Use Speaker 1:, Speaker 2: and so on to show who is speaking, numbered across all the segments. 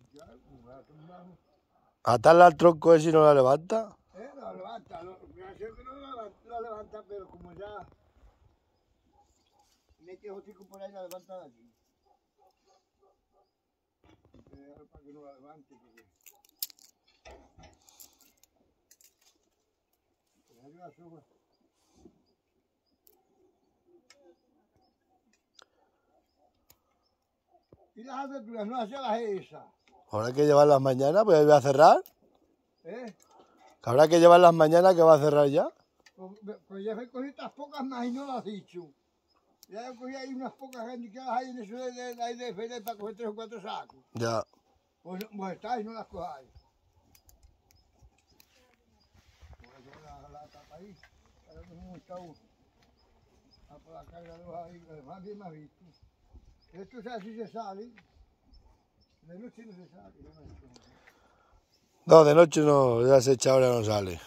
Speaker 1: Atarla al tronco ese y no la levanta.
Speaker 2: No levanta, no la levanta, pero como ya mete hocico por ahí, la levanta de aquí. Para que no la levante, porque... Y las aberturas no hacía las esas.
Speaker 1: Habrá que llevarlas mañana, pues voy a cerrar.
Speaker 2: ¿Eh?
Speaker 1: Habrá que llevarlas mañana, que va a cerrar ya.
Speaker 2: Pues ya cogí estas pocas más y no las has dicho. Ya cogí ahí unas pocas handicadas ahí en eso de Fede para coger 3 o 4 sacos.
Speaker 1: Ya.
Speaker 2: Pues está y no las cojáis. Pues la tapa ahí. Ahora mismo está uno. A por la carga de los ahí, más bien más visto. Esto es así se sale. De noche no se sale.
Speaker 1: No, de noche no, ya se echa ahora no sale.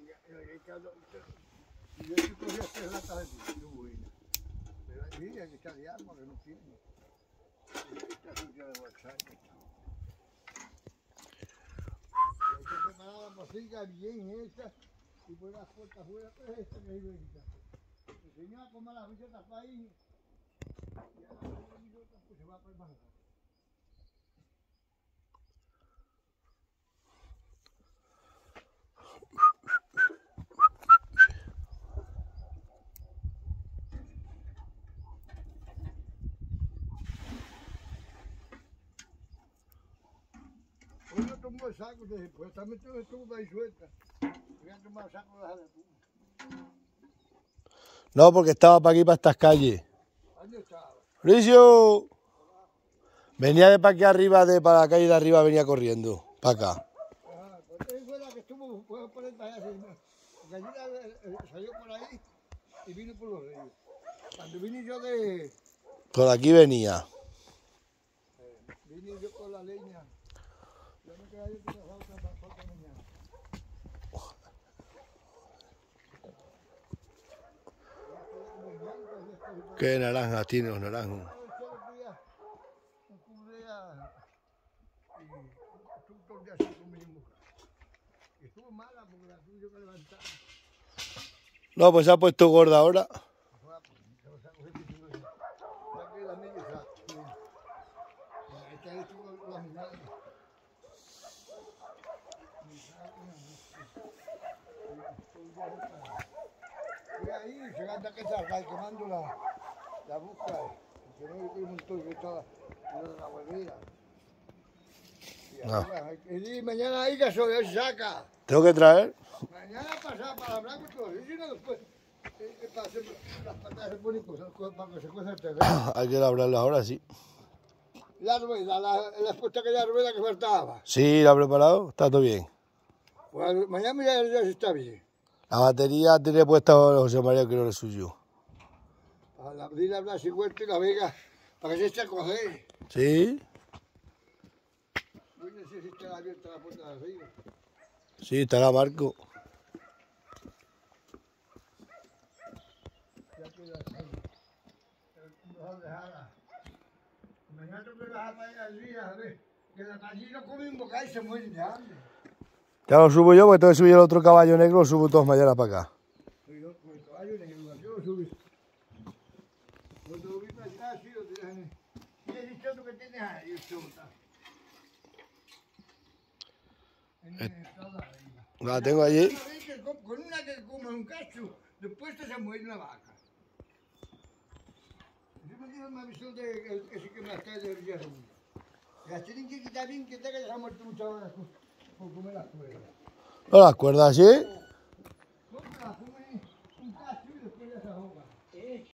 Speaker 2: Y yo estoy cogiendo 3 latas de tiro, buena. Pero ahí hay que echar de agua que no tiene. Esta sucia de WhatsApp. Hay que preparar la cocina bien hecha y poner las puertas fuera, pues esta que hay que quitar. El señor come las bichotas para ahí y a las bichotas pues se va para el banco. Hoy no tomo el saco, pues también tengo el tubo ahí suelta. Voy a tomar el saco de la tubo.
Speaker 1: No, porque estaba para aquí, para estas calles.
Speaker 2: ¿Dónde estaba?
Speaker 1: ¡Mauricio! Venía de para aquí arriba, para la calle de arriba, venía corriendo. Para acá.
Speaker 2: Ajá, pues él fue la que estuvo, puedo poner para allá, porque allí salió por ahí y vino por los ríos. Cuando vine yo
Speaker 1: Por aquí venía.
Speaker 2: vine yo con la leña, yo me quedé yo con la otra para mañana.
Speaker 1: Qué naranjas tiene los naranjos.
Speaker 2: Estuvo mala porque la tuve yo que levantar.
Speaker 1: No, pues se ha puesto gorda ahora.
Speaker 2: Fui ahí y se anda que salga quemando la busca. Que no hay un montón que está la huevera.
Speaker 1: No.
Speaker 2: Y mañana ahí que se saca.
Speaker 1: ¿Tengo que traer?
Speaker 2: Mañana pasar para hablar con todo. Y si no, después las patas se ponen cosas para que se cueza el terreno.
Speaker 1: Hay que labrarlas ahora, sí.
Speaker 2: La rueda, la expuesta que la rueda que faltaba.
Speaker 1: Sí, la he preparado, está todo bien.
Speaker 2: Pues mañana ya está bien.
Speaker 1: La batería tiene puesta José María, que no es suyo.
Speaker 2: Para abrir la Blas y Huerta y la Vega, para que se eche a coger.
Speaker 1: ¿Sí?
Speaker 2: No necesita abierta la puerta de arriba.
Speaker 1: Sí, estará Marco.
Speaker 2: Ya queda así. Mejor dejarla. Mañana tengo que dejar para ir al día, a ver. Que la gallina come un bocado y se muere de hambre.
Speaker 1: Ya lo subo yo, porque tengo que subir el otro caballo negro, lo subo todos mañana para acá.
Speaker 2: Yo con el caballo negro, yo lo subí. Cuando lo vi para allá, sí lo tiré. Y el dichoso que tienes ahí, el chota.
Speaker 1: La tengo allí.
Speaker 2: Con una que come un cacho, después se muere una vaca. Yo me dijo una visión de ese que me está de Villarreal. La tienen que quitar bien, que te haya muerto muchas horas por comer las cuerdas.
Speaker 1: ¿No las cuerdas, sí?